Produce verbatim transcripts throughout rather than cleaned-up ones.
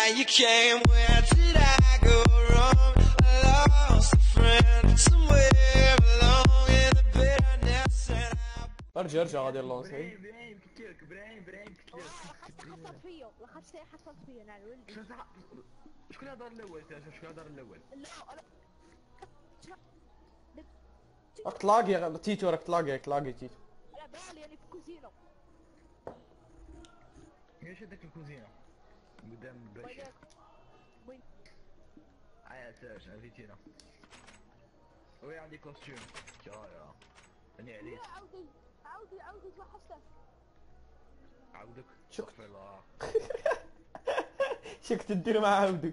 you came, where did I go wrong? I lost a friend somewhere along in the bitterness and I... ارجع ارجع غادي اللونس. ابراهيم ابراهيم قلت لك ابراهيم ابراهيم قلت لك حصلت فيا لاخاطش شي حصلت فيا انا على ولدي. شكون هضر الاول؟ شكون هضر الاول؟ لا انا راك تلاقي تيتو، راك تلاقي راك تلاقي تيتو. على بالي انا في الكوزينه. ايش هذاك الكوزينه؟ قدام الباشا. وين؟ عيا ساش عرفتينا. وين عندي كوستيوم؟ جايا. اني عليك. عاودي عاودي عاودي توحشتك. عاودك؟ شك استغفر الله. شك تدير مع عاودك.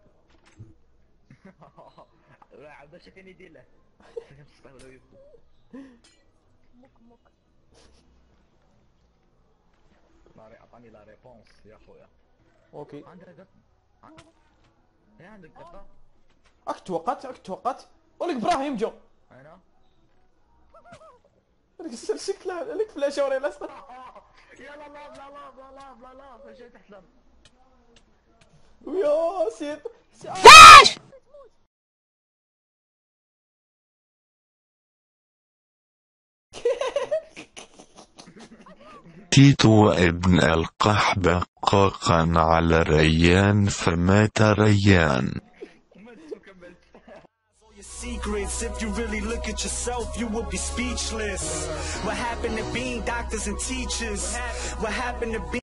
لا عاود اش كان يدير له؟ تستغفر الله. موك موك. لا عطاني لا ريبونس يا خويا. اوكي عندك قط. يا عندك قطه؟ راك توقعت راك توقعت ولك ابراهيم جو. انا؟ هذيك السرسك لا هذيك فلاشه وري لاصق. يا لا لا لا لا لا لا لا لا فجأة تحت الأرض. ويا سيد ليش؟ تيتو ابن القحبة قاقا على ريان فمات ريان. Secrets, if you really look at yourself, you would be speechless. What happened to being doctors and teachers? What happened to being